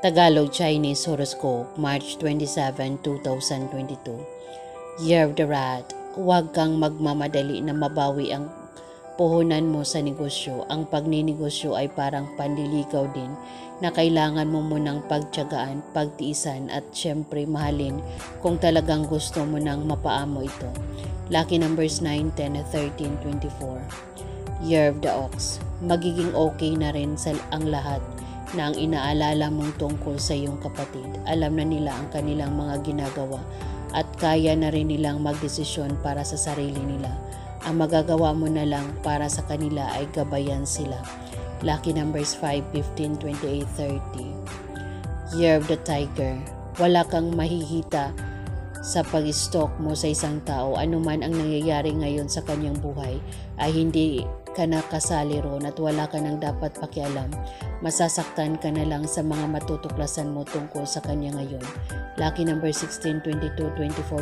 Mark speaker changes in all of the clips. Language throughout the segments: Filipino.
Speaker 1: Tagalog Chinese Horoscope, March 27, 2022. Year of the Rat. Huwag kang magmamadali na mabawi ang puhunan mo sa negosyo. Ang pagninegosyo ay parang panliligaw din na kailangan mo munang pagtiyagaan, pagtiisan at syempre mahalin kung talagang gusto mo nang mapaamo ito. Lucky numbers 9, 10, 13, 24. Year of the Ox. Magiging okay na rin ang lahat na ang inaalala mong tungkol sa iyong kapatid. Alam na nila ang kanilang mga ginagawa at kaya na rin nilang magdesisyon para sa sarili nila. Ang magagawa mo na lang para sa kanila ay gabayan sila. Lucky numbers 5, 15, 28, 30. Year of the Tiger. Wala kang mahihita sa pag-stalk mo sa isang tao. Anuman ang nangyayari ngayon sa kanyang buhay ay hindi ka na kasali ron at wala ka nang dapat pakialam. Masasaktan ka na lang sa mga matutuklasan mo tungkol sa kanya ngayon. Lucky number 16, 22, 24,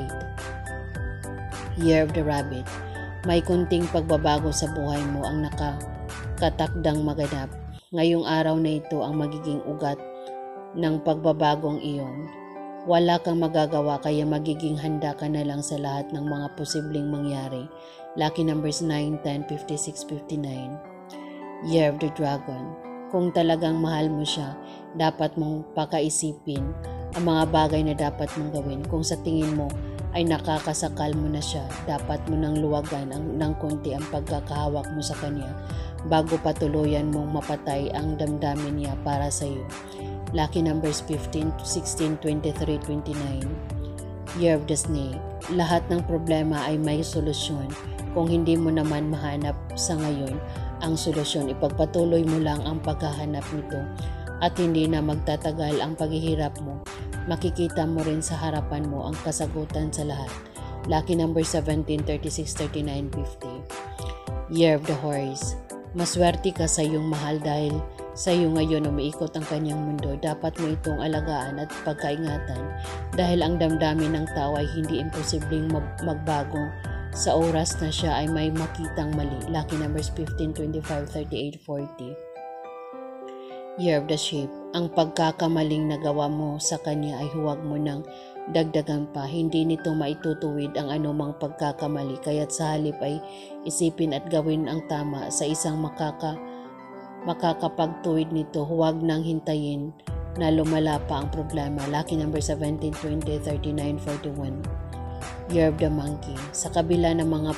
Speaker 1: 28. Year of the Rabbit. May kunting pagbabago sa buhay mo ang nakakatakdang maganap. Ngayong araw na ito ang magiging ugat ng pagbabagong iyon. Wala kang magagawa kaya magiging handa ka na lang sa lahat ng mga posibleng mangyari. Lucky numbers 9, 10, 56, 59. Year of the Dragon. Kung talagang mahal mo siya, dapat mong pakaisipin ang mga bagay na dapat mong gawin. Kung sa tingin mo ay nakakasakal mo na siya, dapat mo nang luwagan ng konti ang pagkakahawak mo sa kanya bago patuluyan mong mapatay ang damdamin niya para sa iyo. Lucky numbers 15, 16, 23, 29. Year of the Snake. Lahat ng problema ay may solusyon. Kung hindi mo naman mahanap sa ngayon ang solusyon, ipagpatuloy mo lang ang paghahanap nito at hindi na magtatagal ang paghihirap mo. Makikita mo rin sa harapan mo ang kasagutan sa lahat. Lucky number 17, 36, 39, 50. Year of the Horse. Maswerte ka sa iyong mahal dahil sa iyo ngayon umiikot ang kanyang mundo. Dapat mo itong alagaan at pagkaingatan dahil ang damdamin ng tao ay hindi imposibleng magbago sa oras na siya ay may makitang mali. Lucky numbers 15, 25, 38, 40. Year of the Sheep. Ang pagkakamaling nagawa mo sa kanya ay huwag mo nang dagdagan pa. Hindi nito maitutuwid ang anumang pagkakamali, kaya't sa halip ay isipin at gawin ang tama sa isang makakapagtuwid nito. Huwag nang hintayin na lumala pa ang problema. Lucky number 17, 20, 39, 41. Year of the Monkey. Sa kabila ng mga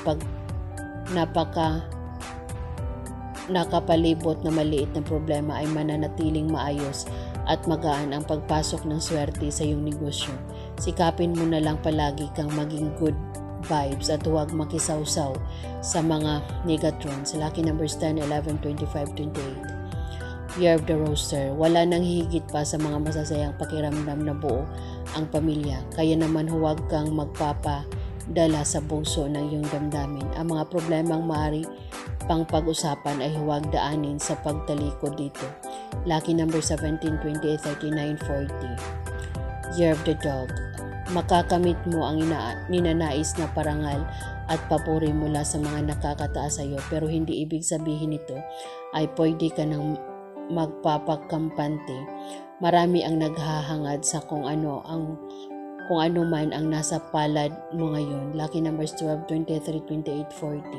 Speaker 1: nakapalibot na maliit na problema ay mananatiling maayos at magaan ang pagpasok ng swerte sa iyong negosyo. Sikapin mo na lang palagi kang maging good vibes at huwag makisawsaw sa mga negatrons. Lucky numbers 10, 11, 25, 28. Year of the Rooster. Wala nang higit pa sa mga masasayang pakiramdam na buo ang pamilya. Kaya naman huwag kang magpapadala sa bugso ng iyong damdamin. Ang mga problemang maaari pang pag-usapan ay huwag daanin sa pagtalikod dito. Lucky number 17, 28, 39, 40. Year of the Dog. Makakamit mo ang ninanais na parangal at papuri mula sa mga nakakataas sa iyo, pero hindi ibig sabihin nito ay pwede ka nang magpapakampante. Marami ang naghahangad sa kung ano man ang nasa palad mo ngayon. Lucky numbers 12, 23, 28,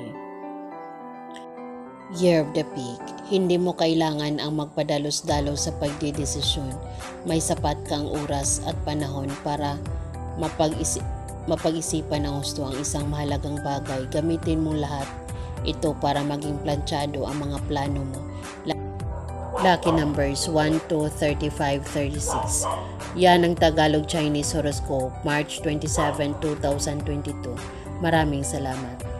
Speaker 1: 40. Year of the Pig. Hindi mo kailangan ang magpadalos-dalos sa pagdedesisyon. May sapat kang oras at panahon para mapag-isipan ng husto ang isang mahalagang bagay. Gamitin mo lahat ito para maging planchado ang mga plano mo. Lucky numbers 1, 2, 35, 36. Yan ang Tagalog Chinese Horoscope, March 27, 2022. Maraming salamat.